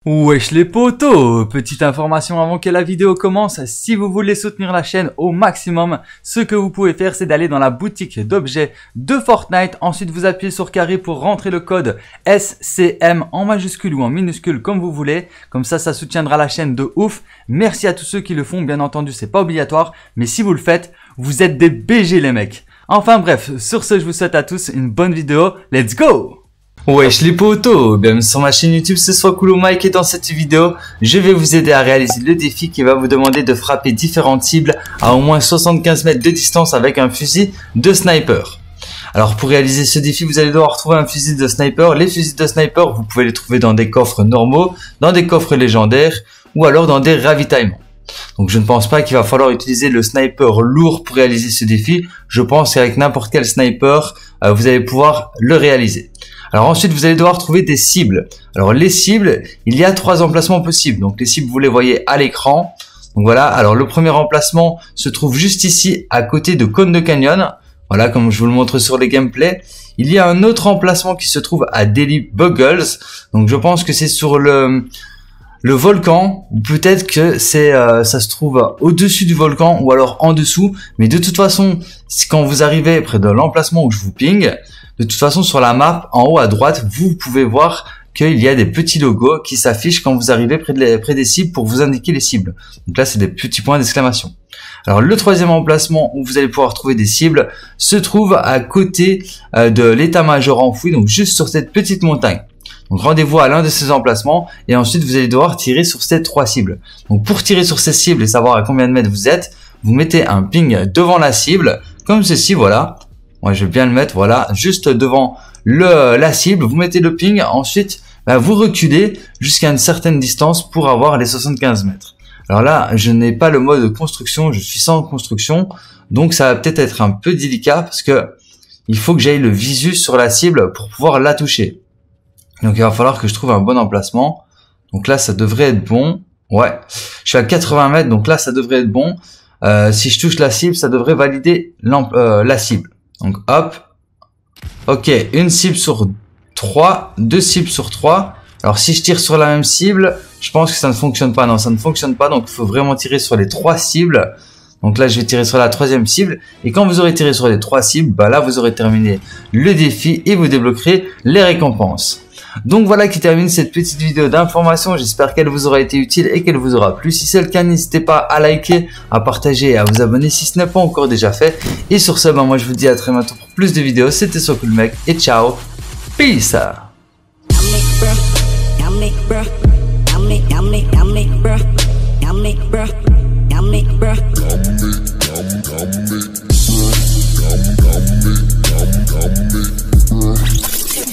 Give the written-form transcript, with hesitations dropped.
Wesh les potos, petite information avant que la vidéo commence, si vous voulez soutenir la chaîne au maximum, ce que vous pouvez faire c'est d'aller dans la boutique d'objets de Fortnite, ensuite vous appuyez sur carré pour rentrer le code SCM en majuscule ou en minuscule comme vous voulez, comme ça soutiendra la chaîne de ouf. Merci à tous ceux qui le font, bien entendu c'est pas obligatoire, mais si vous le faites, vous êtes des BG les mecs. Enfin bref, sur ce je vous souhaite à tous une bonne vidéo, let's go! Wesh les potos, bienvenue sur ma chaîne YouTube, c'est Coolo Mike et dans cette vidéo, je vais vous aider à réaliser le défi qui va vous demander de frapper différentes cibles à au moins 75 mètres de distance avec un fusil de sniper. Alors pour réaliser ce défi, vous allez devoir trouver un fusil de sniper. Les fusils de sniper, vous pouvez les trouver dans des coffres normaux, dans des coffres légendaires ou alors dans des ravitaillements. Donc je ne pense pas qu'il va falloir utiliser le sniper lourd pour réaliser ce défi. Je pense qu'avec n'importe quel sniper, vous allez pouvoir le réaliser. Alors ensuite, vous allez devoir trouver des cibles. Alors les cibles, il y a 3 emplacements possibles. Donc les cibles, vous les voyez à l'écran. Donc voilà, alors le premier emplacement se trouve juste ici, à côté de Cône de Canyon. Voilà, comme je vous le montre sur les gameplays. Il y a un autre emplacement qui se trouve à Daily Buggles. Donc je pense que c'est sur le volcan, ou peut-être que ça se trouve au-dessus du volcan ou alors en dessous. Mais de toute façon, quand vous arrivez près de l'emplacement où je vous ping, de toute façon sur la map, en haut à droite, vous pouvez voir qu'il y a des petits logos qui s'affichent quand vous arrivez près des cibles pour vous indiquer les cibles. Donc là, c'est des petits points d'exclamation. Alors le troisième emplacement où vous allez pouvoir trouver des cibles se trouve à côté de l'état-major enfoui, donc juste sur cette petite montagne. Donc rendez-vous à l'un de ces emplacements et ensuite vous allez devoir tirer sur ces 3 cibles. Donc pour tirer sur ces cibles et savoir à combien de mètres vous êtes, vous mettez un ping devant la cible, comme ceci, voilà. Moi je vais bien le mettre, voilà, juste devant la cible, vous mettez le ping, ensuite vous reculez jusqu'à une certaine distance pour avoir les 75 mètres. Alors là, je n'ai pas le mode construction, je suis sans construction, donc ça va peut-être être un peu délicat parce que il faut que j'aille le visu sur la cible pour pouvoir la toucher. Donc il va falloir que je trouve un bon emplacement. Donc là, ça devrait être bon. Ouais, je suis à 80 mètres, donc là, ça devrait être bon. Si je touche la cible, ça devrait valider la cible. Donc hop. Ok, une cible sur 3, 2 cibles sur 3. Alors si je tire sur la même cible, je pense que ça ne fonctionne pas. Non, ça ne fonctionne pas, donc il faut vraiment tirer sur les 3 cibles. Donc là, je vais tirer sur la 3e cible. Et quand vous aurez tiré sur les 3 cibles, là, vous aurez terminé le défi et vous débloquerez les récompenses. Donc voilà qui termine cette petite vidéo d'information. J'espère qu'elle vous aura été utile et qu'elle vous aura plu. Si c'est le cas, n'hésitez pas à liker, à partager et à vous abonner si ce n'est pas encore déjà fait. Et sur ce, moi je vous dis à très bientôt pour plus de vidéos. C'était Coolo Mike et ciao. Peace.